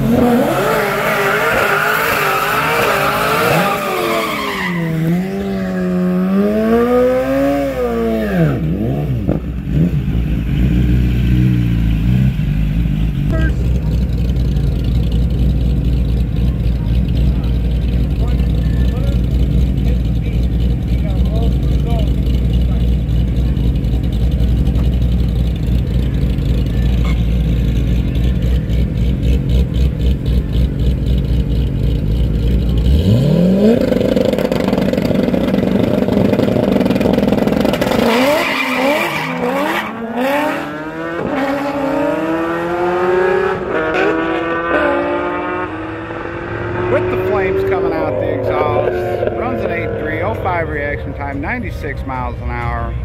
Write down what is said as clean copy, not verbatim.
With the flames coming out the exhaust, runs at 8.3, 05 reaction time, 96 miles an hour.